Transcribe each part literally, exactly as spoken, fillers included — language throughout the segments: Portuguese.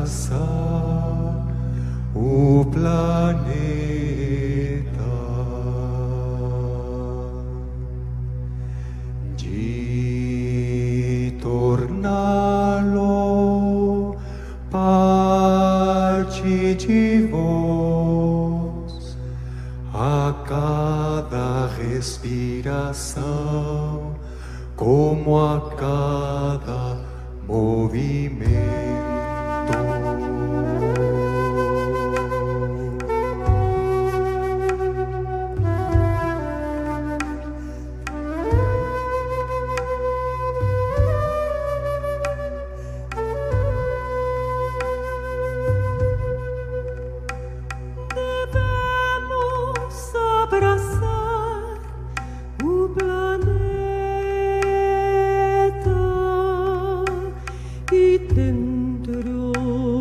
abraçar o planeta, de torná-lo parte de vós a cada respiração, como a cada movimento. Devemos abraçar o planeta e dentro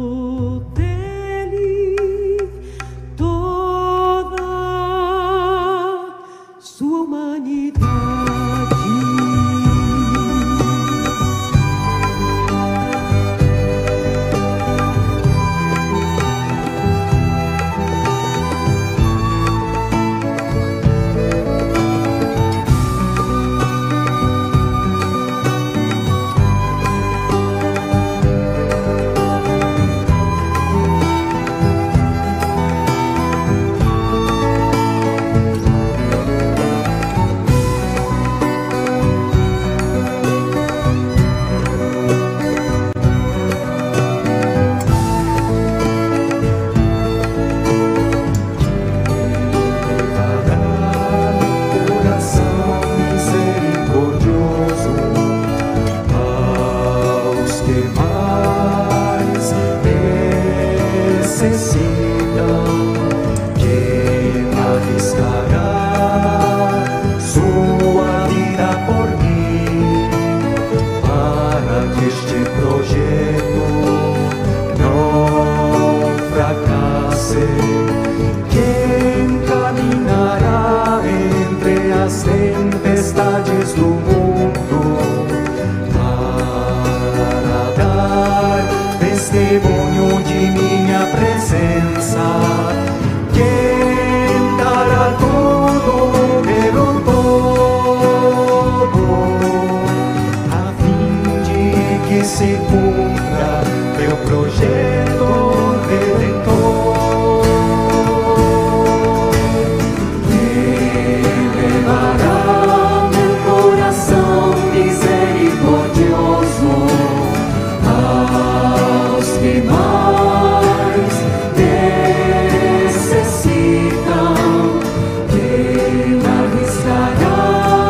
dele toda sua humanidade. Necessitam, quem arriscará sua vida por mim, para que este projeto não fracasse. Quem caminhará entre as tempestades do mundo para dar testemunho de minha presença? Quem dará tudo pelo todo, a fim de que se cumpra meu projeto redentor? Elevará meu coração misericordioso aos que mais necessitam. Quem arriscará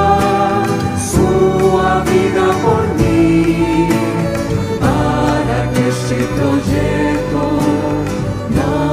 sua vida por mim, para que este projeto não